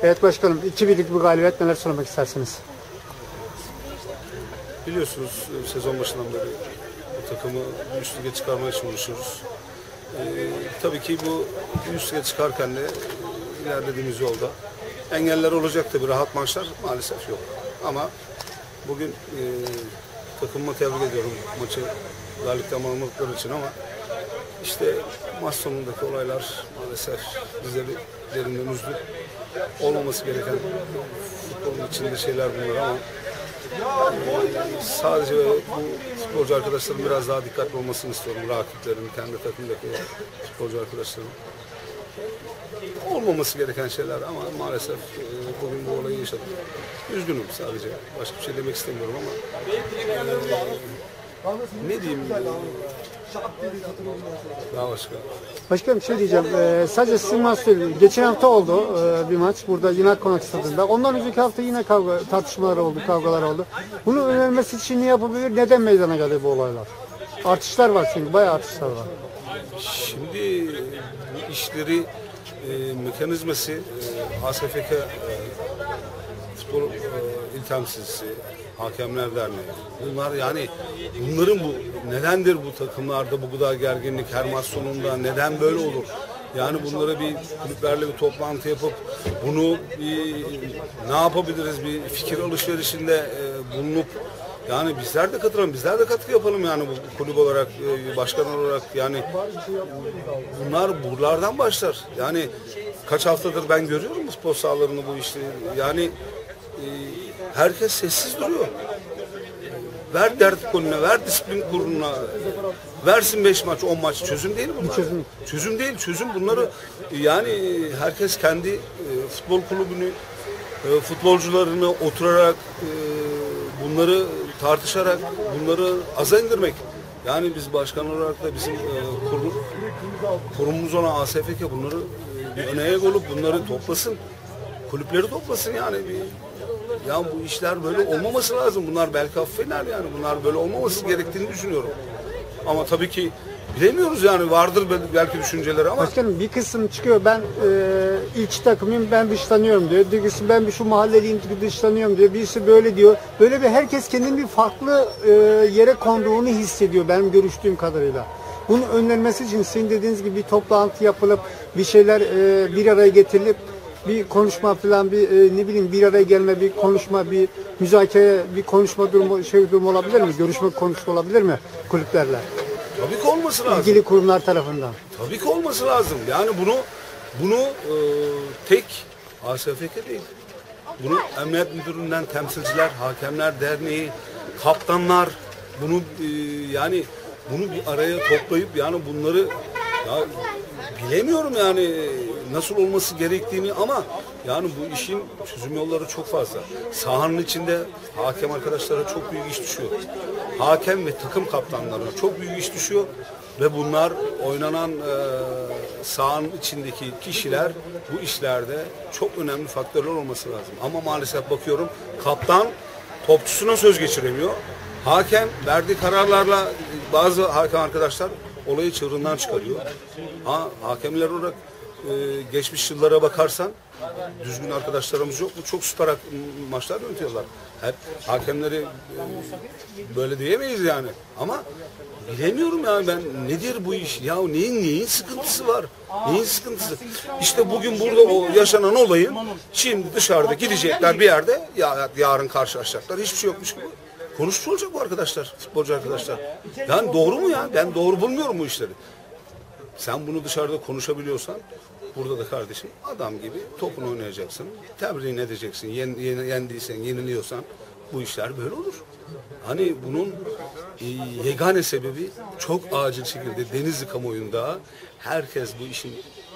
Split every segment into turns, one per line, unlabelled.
Evet başkanım, 2-1'lik bir galibiyet, neler söylemek istersiniz?
Biliyorsunuz sezon başından beri bu takımı üst lige çıkarmaya için uğraşıyoruz. Tabii ki bu üst lige çıkarken de ilerlediğimiz yolda engeller olacak tabii, rahat maçlar maalesef yok. Ama bugün takımıma tebrik ediyorum maçı galipten almadıkları için, ama işte maç sonundaki olaylar maalesef bizleri derinden üzdü. Olmaması gereken futbolun içinde şeyler bunlar, ama sadece bu futbolcu arkadaşlarım biraz daha dikkatli olmasını istiyorum. Rakiplerin, kendi takımdaki futbolcu arkadaşlarım. Olmaması gereken şeyler, ama maalesef bugün bu olayı yaşadık. Üzgünüm sadece. Başka bir şey demek istemiyorum ama ne diyeyim? Daha başka.
Başkanım bir şey diyeceğim. Sadece sizin maç değil. Geçen hafta oldu bir maç burada yine Konak Stadı'nda. Ondan önceki hafta yine tartışmalar oldu, kavgalar oldu. Bunu önlenmesi için ne yapabilir? Neden meydana geldi bu olaylar? Artışlar var çünkü, bayağı artışlar var.
Şimdi bu işleri mekanizması ASFK Futbol İl Temsilcisi, Hakemler Derneği. Bunlar yani bunların nedendir bu takımlarda bu kadar gerginlik her maç sonunda, neden böyle olur? Yani bunlara bir kulüplerle bir toplantı yapıp bunu ne yapabiliriz, bir fikir alışverişinde bulunup yani bizler de katılalım, bizler de katkı yapalım yani bu kulüp olarak, başkan olarak. Yani bunlar buralardan başlar. Yani kaç haftadır ben görüyorum futbol sahalarını, bu işte. Yani herkes sessiz duruyor. Ver dert konuna, ver disiplin kuruluna, versin 5 maç, 10 maç. Çözüm değil bunlar. Çözüm değil, çözüm bunları yani herkes kendi futbol kulübünü, futbolcularını oturarak, bunları tartışarak, bunları aza indirmek. Yani biz başkan olarak da bizim kurumumuz olan ASFK bunları bir öne eğik olup bunları toplasın. Kulüpleri toplasın yani. Ya bu işler böyle olmaması lazım. Bunlar belki affeder yani. Bunlar böyle olmaması gerektiğini düşünüyorum. Ama tabii ki bilemiyoruz yani. Vardır belki düşünceleri ama.
Başkanım bir kısım çıkıyor, ben ilk takımım, ben dışlanıyorum diyor. Birisi ben şu mahalleliyim, dışlanıyorum diyor. Birisi böyle diyor. Böyle bir herkes kendinin bir farklı yere konduğunu hissediyor benim görüştüğüm kadarıyla. Bunun önlenmesi için sizin dediğiniz gibi bir toplantı yapılıp bir şeyler bir araya getirilip bir konuşma falan, bir ne bileyim bir araya gelme, bir konuşma, bir müzakere, bir konuşma durumu olabilir mi? Görüşme konusu olabilir mi kulüplerle?
Tabii ki olması lazım.
İlgili kurumlar tarafından.
Tabii ki olması lazım. Yani bunu tek ASFK değil. Bunu Emniyet Müdürlüğü'nden temsilciler, Hakemler Derneği, kaptanlar bunu yani bunu bir araya toplayıp yani bunları ya bilemiyorum yani nasıl olması gerektiğini, ama yani bu işin çözüm yolları çok fazla. Sahanın içinde hakem arkadaşlara çok büyük iş düşüyor. Hakem ve takım kaptanlarına çok büyük iş düşüyor ve bunlar oynanan sahanın içindeki kişiler bu işlerde çok önemli faktörler olması lazım. Ama maalesef bakıyorum kaptan topçusuna söz geçiremiyor. Hakem verdiği kararlarla bazı hakem arkadaşlar olayı çığırından çıkarıyor. Hakemler olarak geçmiş yıllara bakarsan düzgün arkadaşlarımız yok mu? Çok süper maçlar yönetiyorlar. Hep hakemleri böyle diyemeyiz yani. Ama bilemiyorum yani ben, nedir bu iş? Ya neyin sıkıntısı var? Neyin sıkıntısı? İşte bugün burada o yaşanan olayın şimdi dışarıda gidecekler bir yerde, yarın karşılaşacaklar. Hiçbir şey yokmuş gibi konuşulacak bu arkadaşlar, futbolcu arkadaşlar. Yani doğru mu ya? Ben doğru bulmuyorum bu işleri. Sen bunu dışarıda konuşabiliyorsan burada da kardeşim adam gibi topunu oynayacaksın. Tebriğini edeceksin. Yendiysen, yeniliyorsan bu işler böyle olur. Hani bunun yegane sebebi çok acil şekilde Denizli kamuoyunda herkes bu işin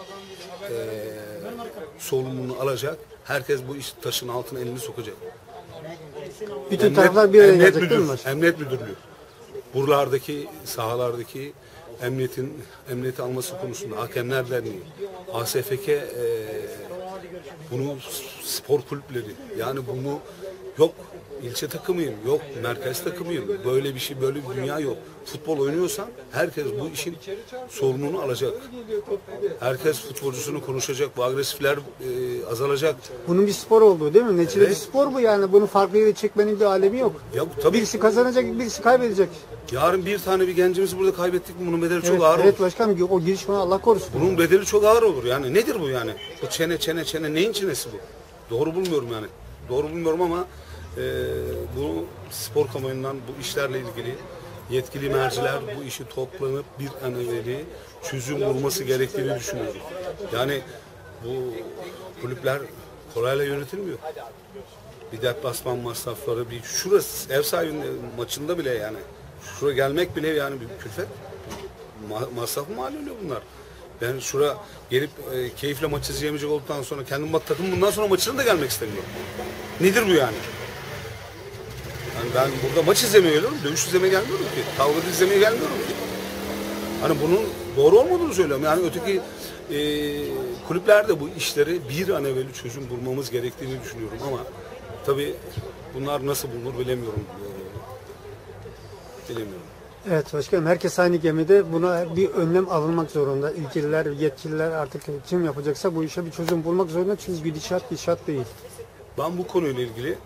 sorumluluğunu alacak. Herkes bu iş taşın altına elini sokacak.
Bütün taraflar bir araya gelecek değil mi?
Emniyet Müdürlüğü. Buralardaki sahalardaki emniyeti alması konusunda Hakemler Derneği, ASFK, bunu spor kulüpleri, yani bunu Yok ilçe takımıyım, yok merkez takımıyım. Böyle bir şey, böyle bir dünya yok. Futbol oynuyorsan herkes bu işin sorumluluğunu alacak. Herkes futbolcusunu konuşacak, bu agresifler azalacak.
Bunun bir spor olduğu değil mi? Neticede
Evet.
bir spor bu yani. Bunu farklı yere çekmenin bir alemi yok.
Ya tabii
Birisi kazanacak, birisi kaybedecek.
yarın bir tane bir gencimizi burada kaybettik mi bunun bedeli çok
Evet,
ağır
evet
olur.
başkanım, o giriş bana Allah korusun.
Bunun bedeli çok ağır olur yani. Nedir bu yani? Bu çene neyin çenesi bu? Doğru bulmuyorum yani. Doğru bulmuyorum ama bu spor kamuoyundan bu işlerle ilgili yetkili merciler bu işi toplanıp bir an evveli çözüm bulması gerektiğini düşünüyorum. Yani bu kulüpler kolayla yönetilmiyor. Bir deplasman masrafları, bir şurası ev sahibinin maçında bile yani şuraya gelmek bile yani bir külfet. Masrafı mal oluyor bunlar. Ben şura gelip keyifle maç izleyemeyecek olduktan sonra kendim takım bundan sonra maçına da gelmek istemiyorum. Nedir bu yani? Yani ben burada maç izlemeye geliyorum, dövüş izlemeye gelmiyorum ki. Kavga izlemeye gelmiyorum ki. Hani bunun doğru olmadığını söylüyorum. Yani öteki kulüplerde bu işleri bir an evvel çözüm bulmamız gerektiğini düşünüyorum ama tabii bunlar nasıl bulunur bilemiyorum. Bilemiyorum.
Evet başkanım, herkes aynı gemide, buna bir önlem alınmak zorunda. İlgililer, yetkililer artık kim yapacaksa bu işe bir çözüm bulmak zorunda çünkü gidişat değil.
Ben bu konuyla ilgili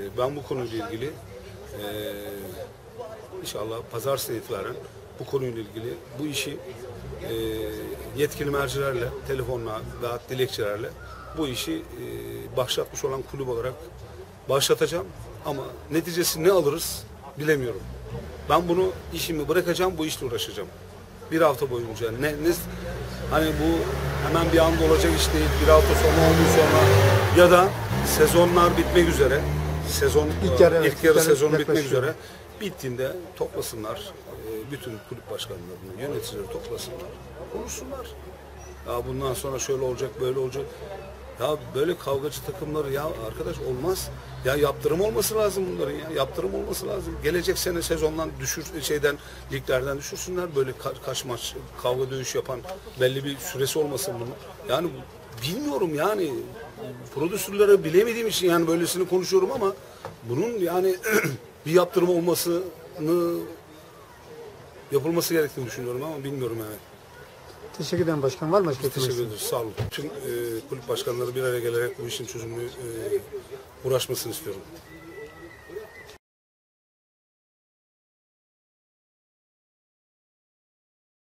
inşallah pazartesi itibaren bu konuyla ilgili bu işi yetkili mercilerle, telefonla ve dilekçelerle bu işi başlatmış olan kulüp olarak başlatacağım. Ama neticesi ne alırız bilemiyorum. Ben bunu işimi bırakacağım, bu işle uğraşacağım. Bir hafta boyunca hani bu hemen bir anda olacak iş değil. Bir hafta sonra, 10 gün sonra ya da sezonlar bitmek üzere, ilk yarı sezonu bitmek üzere bittiğinde toplasınlar, bütün kulüp başkanlarını, yöneticileri toplasınlar, konuşsunlar. Ya bundan sonra şöyle olacak, böyle olacak. Ya böyle kavgacı takımları ya arkadaş olmaz. Ya yaptırım olması lazım bunların ya. Yaptırım olması lazım. Gelecek sene sezondan liglerden düşürsünler. Böyle kaç maç kavga dövüş yapan belli bir süresi olmasın bunun. Yani bilmiyorum yani prodüsörlere bilemediğim için yani böylesini konuşuyorum ama bunun yani bir yaptırım yapılması gerektiğini düşünüyorum ama bilmiyorum yani.
Teşekkür ederim başkan. Var mı başka
Teşekkür ederiz. Sağ olun. Tüm kulüp başkanları bir araya gelerek bu işin çözümünü uğraşmasını istiyorum.